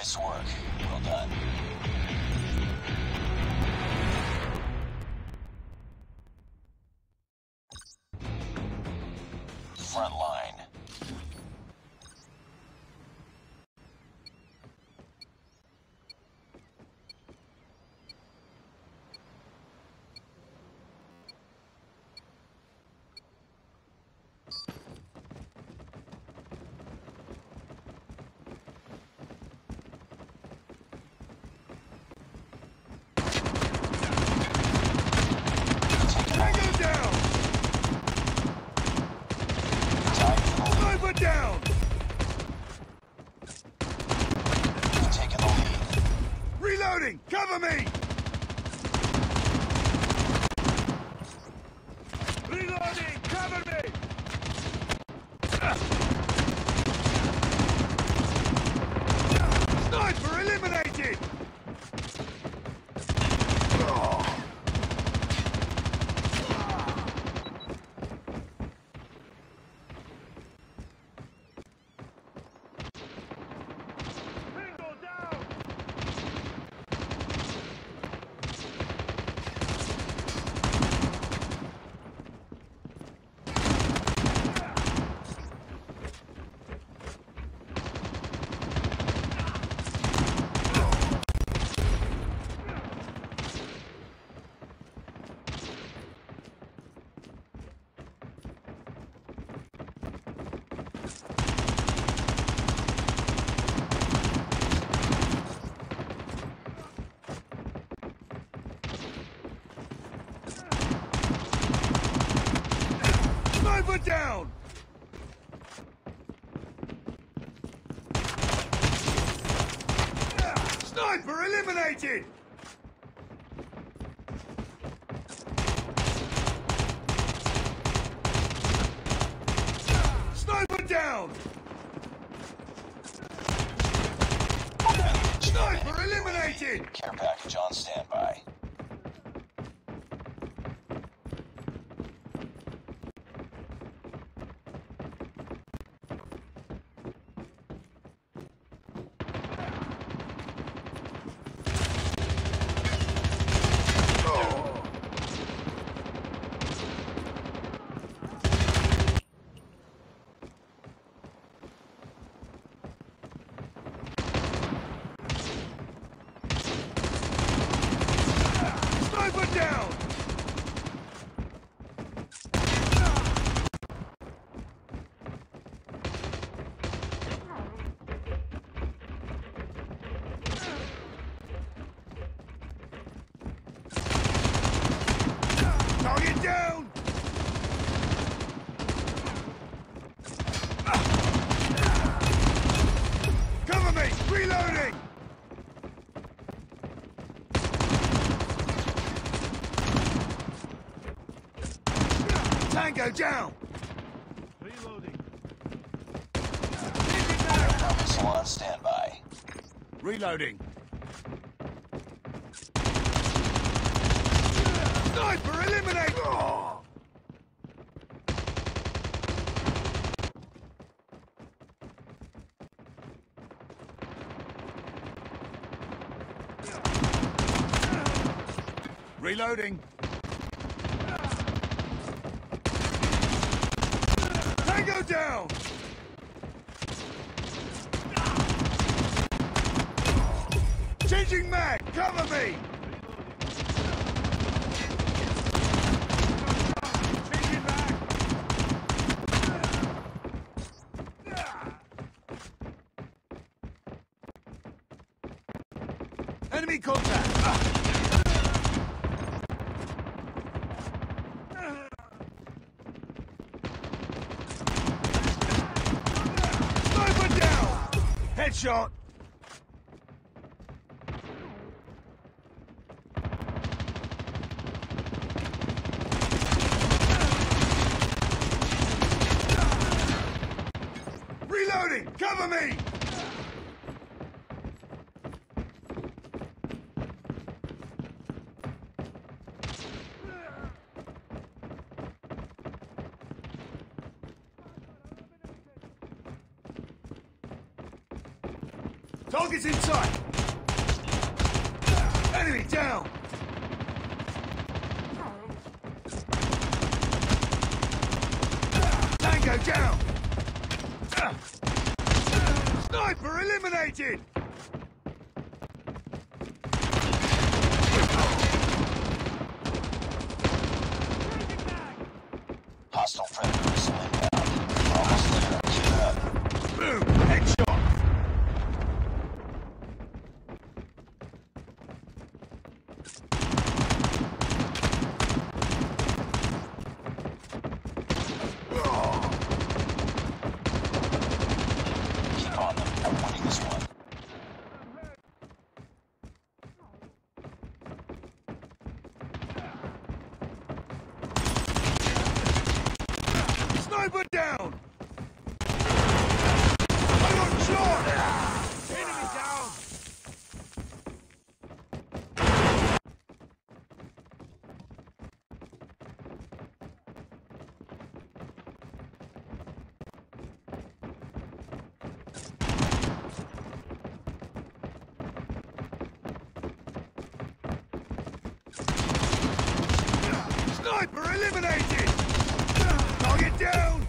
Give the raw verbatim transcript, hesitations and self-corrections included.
Nice work. Well done. Frontline. Down! You've taken the lead. Reloading! Cover me! Reloading! Cover me! Sniper eliminated! Sniper down! Sniper eliminated! Sniper down! Sniper eliminated! Care package on standby. Sniper down! Target down! Cover me! Reloading! Tango down! Reloading. Missile on standby. Reloading. Sniper eliminate! Oh! Reloading. Tango down! Changing mag! Cover me! Changing mag! Enemy contact! Sniper down! Headshot! Reloading! Cover me! Target's in sight. Enemy down. Tango down. Sniper eliminated. Hostile predator missile inbound. We're almost there. Keep it up. Boom! Headshot. Keep on them. We're winning this one. Sniper down. I got shot. Enemy down. Sniper eliminated! Target down!